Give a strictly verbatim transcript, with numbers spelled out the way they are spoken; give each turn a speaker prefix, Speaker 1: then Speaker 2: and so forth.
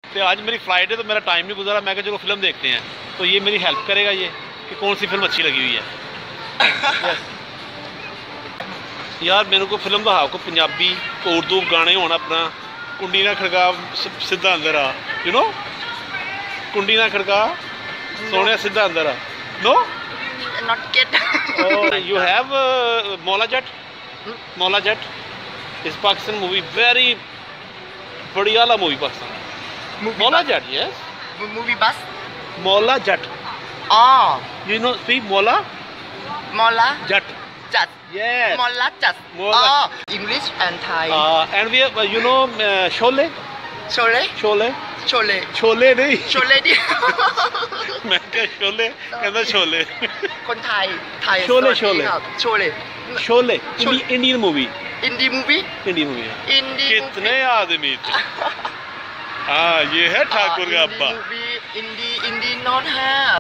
Speaker 1: तो आज मेरी फ़्लाइट है तो मेरा टाइम नहीं गुजारा, मैं कहा चलो फिल्म देखते हैं, तो ये मेरी हेल्प करेगा ये कि कौन सी फिल्म अच्छी लगी हुई है। यार मेरे को फिल्म दिखाओ को पंजाबी को उर्दू गाने होना अपना कुंडी ना खड़का सीधा अंदर आ, यू नो कुंडी ना खड़का सोने सीधा अंदर आ। No
Speaker 2: Not get.
Speaker 1: Oh, you have uh, Mola Jat?
Speaker 2: Hmm?
Speaker 1: Mola Jat is Pakistan movie, very बढ़िया movie Pakistan.
Speaker 2: Movie
Speaker 1: Mola
Speaker 2: bus.
Speaker 1: Jat, yes.
Speaker 2: Movie bus.
Speaker 1: Mola Jat.
Speaker 2: Oh,
Speaker 1: You know, speak Mola
Speaker 2: Mola
Speaker 1: Jat.
Speaker 2: Jat.
Speaker 1: Yes.
Speaker 2: Mola Jat.
Speaker 1: Mola.
Speaker 2: Oh, English and Thai.
Speaker 1: Uh, and we have, uh, you know, uh, Sholay.
Speaker 2: Chole.
Speaker 1: Sholay.
Speaker 2: Chole.
Speaker 1: Sholay नहीं.
Speaker 2: Chole ดิ
Speaker 1: मैं क्या Sholay कहना Sholay.
Speaker 2: คนไทยไทย
Speaker 1: Sholay,
Speaker 2: สวัสดีครับ Chole.
Speaker 1: Sholay.
Speaker 2: Sholay.
Speaker 1: Indi- Indian movie.
Speaker 2: Indie movie.
Speaker 1: Indian movie.
Speaker 2: Indie
Speaker 1: कितने
Speaker 2: movie.
Speaker 1: आदमी थे. हाँ ये है ठाकुर का
Speaker 2: Ah,
Speaker 1: अब्बा.
Speaker 2: Indie movie. Indie Indie not have.